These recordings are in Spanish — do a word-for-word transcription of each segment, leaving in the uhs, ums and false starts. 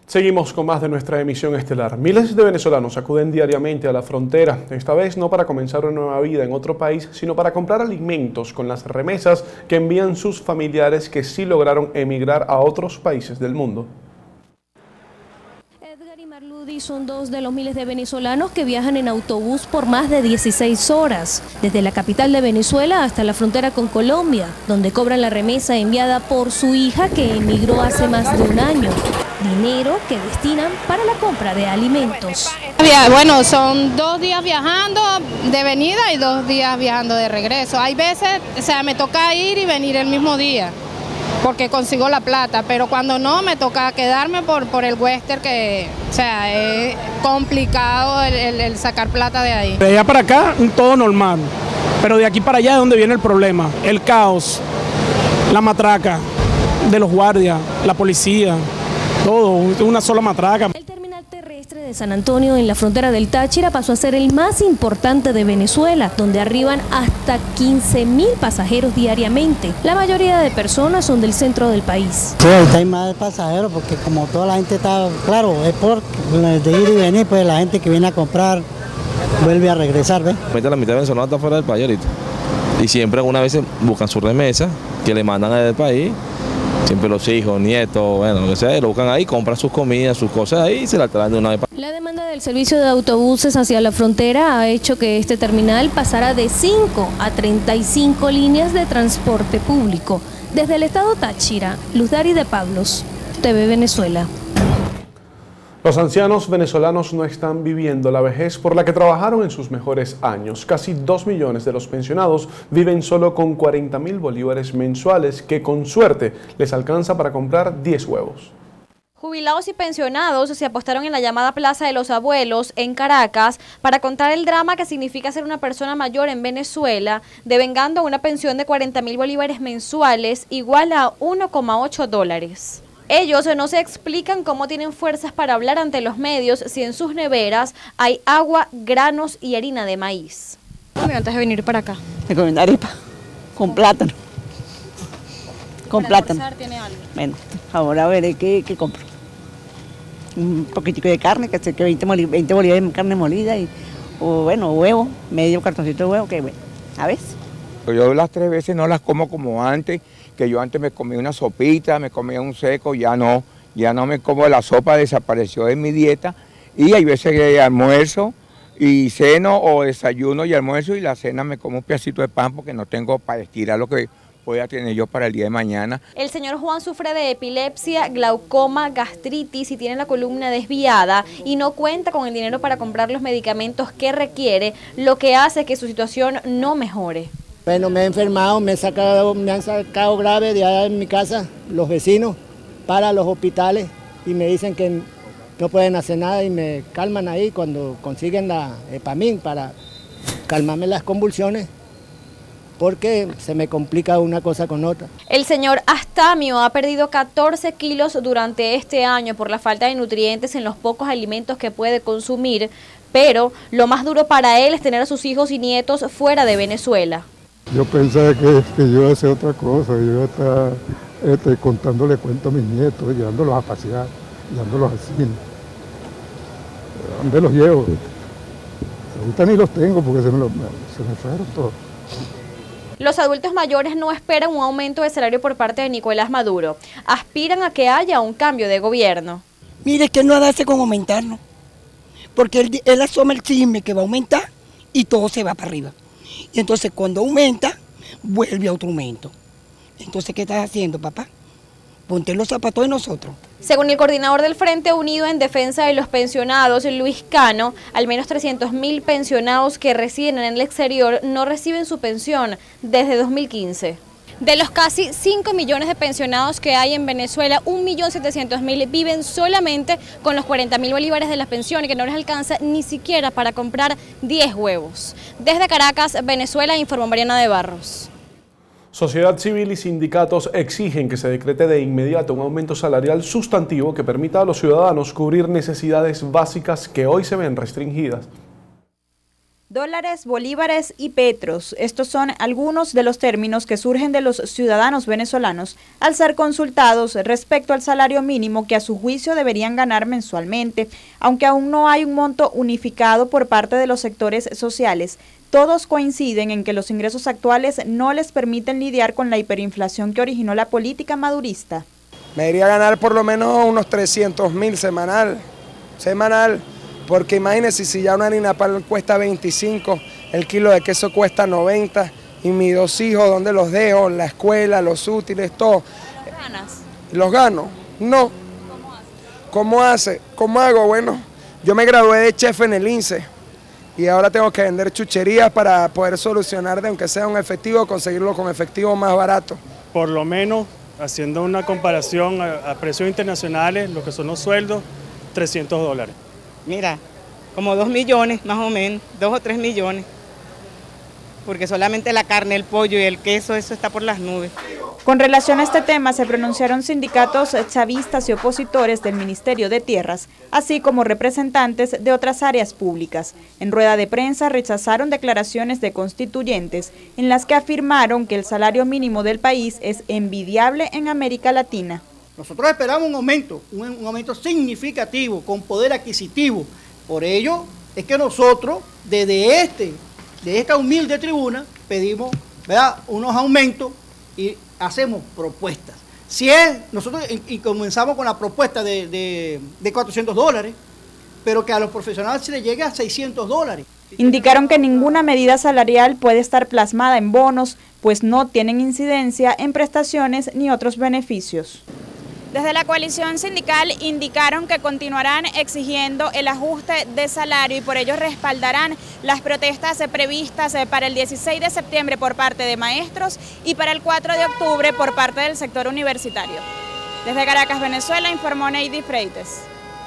Seguimos con más de nuestra emisión estelar. Miles de venezolanos acuden diariamente a la frontera, esta vez no para comenzar una nueva vida en otro país, sino para comprar alimentos con las remesas que envían sus familiares que sí lograron emigrar a otros países del mundo. Edgar y Marludi son dos de los miles de venezolanos que viajan en autobús por más de dieciséis horas, desde la capital de Venezuela hasta la frontera con Colombia, donde cobran la remesa enviada por su hija que emigró hace más de un año. Dinero que destinan para la compra de alimentos. Bueno, son dos días viajando de venida y dos días viajando de regreso. Hay veces, o sea, me toca ir y venir el mismo día, porque consigo la plata, pero cuando no, me toca quedarme por, por el Western, que, o sea, es complicado el, el, el sacar plata de ahí. De allá para acá, todo normal, pero de aquí para allá es donde viene el problema, el caos, la matraca de los guardias, la policía. Todo, una sola matraca. El terminal terrestre de San Antonio en la frontera del Táchira pasó a ser el más importante de Venezuela, donde arriban hasta quince mil pasajeros diariamente. La mayoría de personas son del centro del país. Sí, ahorita hay más pasajeros porque como toda la gente está, claro, es por de ir y venir, pues la gente que viene a comprar vuelve a regresar, ¿ves? La mitad de venezolanos está fuera del país ahorita. Y siempre algunas veces buscan su remesa que le mandan del país. Siempre los hijos, nietos, bueno, lo que sea, lo buscan ahí, compran sus comidas, sus cosas ahí y se la traen de una vez. La demanda del servicio de autobuses hacia la frontera ha hecho que este terminal pasara de cinco a treinta y cinco líneas de transporte público. Desde el estado Táchira, Luz Dari de Pablos, T V Venezuela. Los ancianos venezolanos no están viviendo la vejez por la que trabajaron en sus mejores años. Casi dos millones de los pensionados viven solo con cuarenta mil bolívares mensuales, que con suerte les alcanza para comprar diez huevos. Jubilados y pensionados se apostaron en la llamada Plaza de los Abuelos en Caracas para contar el drama que significa ser una persona mayor en Venezuela, devengando una pensión de cuarenta mil bolívares mensuales, igual a uno coma ocho dólares. Ellos no se explican cómo tienen fuerzas para hablar ante los medios si en sus neveras hay agua, granos y harina de maíz. ¿Cómo antes de venir para acá? Me comí una arepa con plátano. Con ¿Para plátano. almorzar tiene algo? Bueno, ahora veré qué, qué compro. Un poquitico de carne, que sé que veinte, veinte bolívares de carne molida y, o bueno, huevo, medio cartoncito de huevo, que bueno, a ver. Yo las tres veces no las como como antes, que yo antes me comía una sopita, me comía un seco, ya no, ya no me como la sopa, desapareció de mi dieta, y hay veces que almuerzo y ceno o desayuno y almuerzo, y la cena me como un pedacito de pan porque no tengo para estirar lo que voy a tener yo para el día de mañana. El señor Juan sufre de epilepsia, glaucoma, gastritis y tiene la columna desviada y no cuenta con el dinero para comprar los medicamentos que requiere, lo que hace que su situación no mejore. Bueno, me he enfermado, me, he sacado, me han sacado grave de allá en mi casa, los vecinos, para los hospitales y me dicen que no pueden hacer nada y me calman ahí cuando consiguen la Epamin para calmarme las convulsiones, porque se me complica una cosa con otra. El señor Astamio ha perdido catorce kilos durante este año por la falta de nutrientes en los pocos alimentos que puede consumir, pero lo más duro para él es tener a sus hijos y nietos fuera de Venezuela. Yo pensaba que, que yo iba a hacer otra cosa, yo iba a estar este, contándole cuentos a mis nietos, llevándolos a pasear, llevándolos al cine. ¿Dónde los llevo? Ahorita ni los tengo porque se me, lo, se me fueron todos. Los adultos mayores no esperan un aumento de salario por parte de Nicolás Maduro. Aspiran a que haya un cambio de gobierno. Mire, que no hace con aumentarnos, porque él, él asoma el chisme que va a aumentar y todo se va para arriba. Y entonces cuando aumenta, vuelve a otro aumento. Entonces, ¿qué estás haciendo, papá? Ponte los zapatos de nosotros. Según el coordinador del Frente Unido en Defensa de los Pensionados, Luis Cano, al menos trescientos mil pensionados que residen en el exterior no reciben su pensión desde dos mil quince. De los casi cinco millones de pensionados que hay en Venezuela, un millón setecientos mil viven solamente con los cuarenta mil bolívares de las pensiones, que no les alcanza ni siquiera para comprar diez huevos. Desde Caracas, Venezuela, informó Mariana de Barros. Sociedad civil y sindicatos exigen que se decrete de inmediato un aumento salarial sustantivo que permita a los ciudadanos cubrir necesidades básicas que hoy se ven restringidas. Dólares, bolívares y petros. Estos son algunos de los términos que surgen de los ciudadanos venezolanos al ser consultados respecto al salario mínimo que a su juicio deberían ganar mensualmente. Aunque aún no hay un monto unificado por parte de los sectores sociales, todos coinciden en que los ingresos actuales no les permiten lidiar con la hiperinflación que originó la política madurista. Me debería ganar por lo menos unos trescientos mil semanal, semanal. Porque imagínense, si ya una harina pan cuesta veinticinco, el kilo de queso cuesta noventa, y mis dos hijos, ¿dónde los dejo? La escuela, los útiles, todo. ¿Ganas? ¿Los gano? No. ¿Cómo hace? ¿Cómo hace? ¿Cómo hago? Bueno, yo me gradué de chef en el I N S E y ahora tengo que vender chucherías para poder solucionar, de aunque sea un efectivo, conseguirlo con efectivo más barato. Por lo menos, haciendo una comparación a, a precios internacionales, lo que son los sueldos, trescientos dólares. Mira, como dos millones más o menos, dos o tres millones, porque solamente la carne, el pollo y el queso, eso está por las nubes. Con relación a este tema se pronunciaron sindicatos chavistas y opositores del Ministerio de Tierras, así como representantes de otras áreas públicas. En rueda de prensa rechazaron declaraciones de constituyentes en las que afirmaron que el salario mínimo del país es envidiable en América Latina. Nosotros esperamos un aumento, un, un aumento significativo, con poder adquisitivo. Por ello es que nosotros, desde este, de esta humilde tribuna, pedimos, ¿verdad?, unos aumentos y hacemos propuestas. Si es, nosotros y, y comenzamos con la propuesta de, de, de cuatrocientos dólares, pero que a los profesionales se les llegue a seiscientos dólares. Indicaron que ninguna medida salarial puede estar plasmada en bonos, pues no tienen incidencia en prestaciones ni otros beneficios. Desde la coalición sindical indicaron que continuarán exigiendo el ajuste de salario y por ello respaldarán las protestas previstas para el dieciséis de septiembre por parte de maestros y para el cuatro de octubre por parte del sector universitario. Desde Caracas, Venezuela, informó Neidy Freites.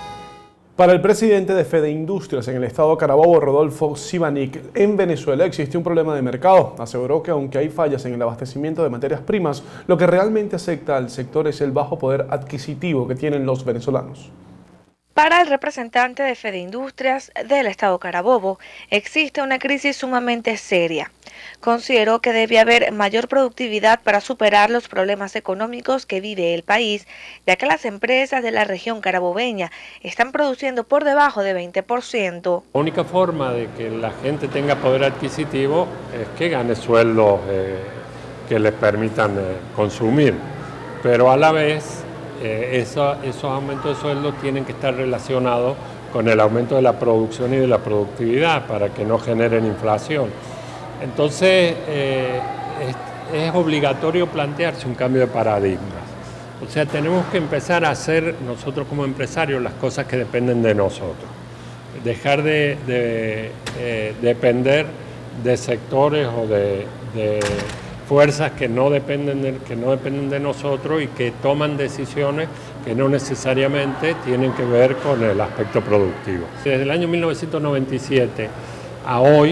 Para el presidente de Fede Industrias en el estado Carabobo, Rodolfo Sibanic, en Venezuela existe un problema de mercado. Aseguró que aunque hay fallas en el abastecimiento de materias primas, lo que realmente afecta al sector es el bajo poder adquisitivo que tienen los venezolanos. Para el representante de Fede Industrias del estado Carabobo, existe una crisis sumamente seria. Consideró que debe haber mayor productividad para superar los problemas económicos que vive el país, ya que las empresas de la región carabobeña están produciendo por debajo de veinte por ciento. La única forma de que la gente tenga poder adquisitivo es que gane sueldos eh, que les permitan eh, consumir, pero a la vez eh, eso, esos aumentos de sueldo tienen que estar relacionados con el aumento de la producción y de la productividad para que no generen inflación. Entonces, eh, es, es obligatorio plantearse un cambio de paradigmas. O sea, tenemos que empezar a hacer nosotros como empresarios las cosas que dependen de nosotros. Dejar de, de eh, depender de sectores o de, de fuerzas que no, dependen de, que no dependen de nosotros y que toman decisiones que no necesariamente tienen que ver con el aspecto productivo. Desde el año mil novecientos noventa y siete a hoy,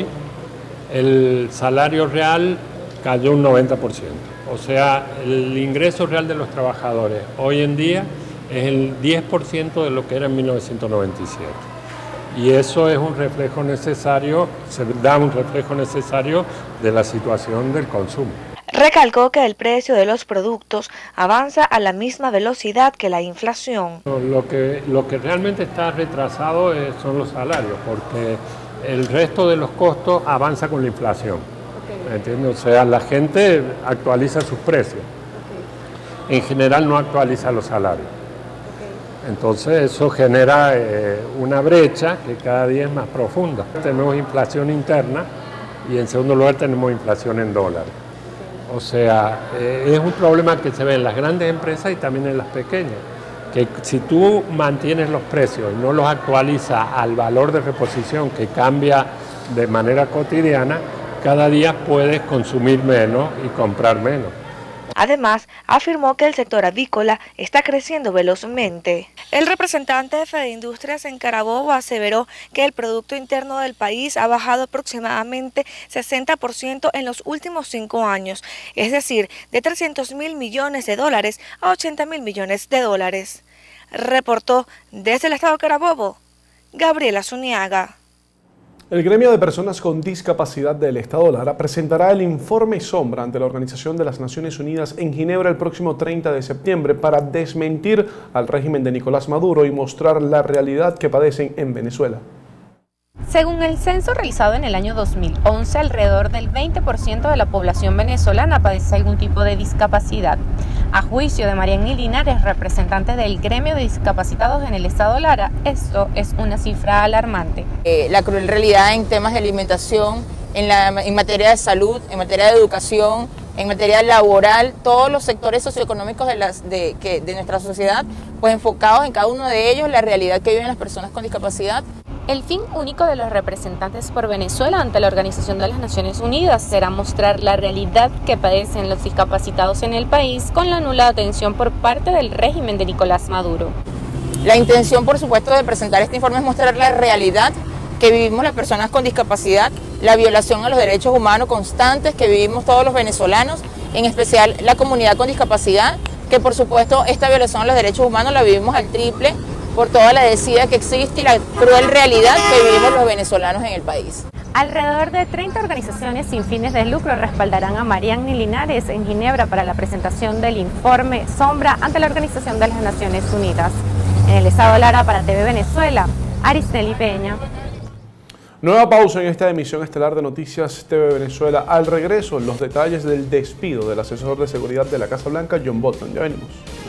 el salario real cayó un noventa por ciento. O sea, el ingreso real de los trabajadores hoy en día es el diez por ciento de lo que era en mil novecientos noventa y siete. Y eso es un reflejo necesario, se da un reflejo necesario de la situación del consumo. Recalcó que el precio de los productos avanza a la misma velocidad que la inflación. Lo que, lo que realmente está retrasado es, son los salarios, porque el resto de los costos avanza con la inflación. Okay. ¿Entiendes? O sea, la gente actualiza sus precios. Okay. En general no actualiza los salarios. Okay. Entonces eso genera eh, una brecha que cada día es más profunda. Tenemos inflación interna y en segundo lugar tenemos inflación en dólares. Okay. O sea, eh, es un problema que se ve en las grandes empresas y también en las pequeñas. Que si tú mantienes los precios y no los actualizas al valor de reposición que cambia de manera cotidiana, cada día puedes consumir menos y comprar menos. Además, afirmó que el sector avícola está creciendo velozmente. El representante de Fede Industrias en Carabobo aseveró que el Producto Interno del país ha bajado aproximadamente sesenta por ciento en los últimos cinco años, es decir, de trescientos mil millones de dólares a ochenta mil millones de dólares. Reportó desde el estado de Carabobo, Gabriela Zuniaga. El gremio de personas con discapacidad del Estado Lara presentará el informe Sombra ante la Organización de las Naciones Unidas en Ginebra el próximo treinta de septiembre para desmentir al régimen de Nicolás Maduro y mostrar la realidad que padecen en Venezuela. Según el censo realizado en el año dos mil once, alrededor del veinte por ciento de la población venezolana padece algún tipo de discapacidad. A juicio de Marianny Linares, representante del gremio de discapacitados en el Estado Lara, esto es una cifra alarmante. Eh, la cruel realidad en temas de alimentación, en, la, en materia de salud, en materia de educación, en materia laboral, todos los sectores socioeconómicos de, las, de, que, de nuestra sociedad, pues enfocados en cada uno de ellos, la realidad que viven las personas con discapacidad. El fin único de los representantes por Venezuela ante la Organización de las Naciones Unidas será mostrar la realidad que padecen los discapacitados en el país con la nula atención por parte del régimen de Nicolás Maduro. La intención, por supuesto, de presentar este informe es mostrar la realidad que vivimos las personas con discapacidad, la violación a los derechos humanos constantes que vivimos todos los venezolanos, en especial la comunidad con discapacidad, que por supuesto esta violación a los derechos humanos la vivimos al triple por toda la desidia que existe y la cruel realidad que vivimos los venezolanos en el país. Alrededor de treinta organizaciones sin fines de lucro respaldarán a Marianny Linares en Ginebra para la presentación del informe Sombra ante la Organización de las Naciones Unidas. En el Estado Lara, para T V Venezuela, Aristeli Peña. Nueva pausa en esta emisión estelar de Noticias T V Venezuela. Al regreso, los detalles del despido del asesor de seguridad de la Casa Blanca, John Bolton. Ya venimos.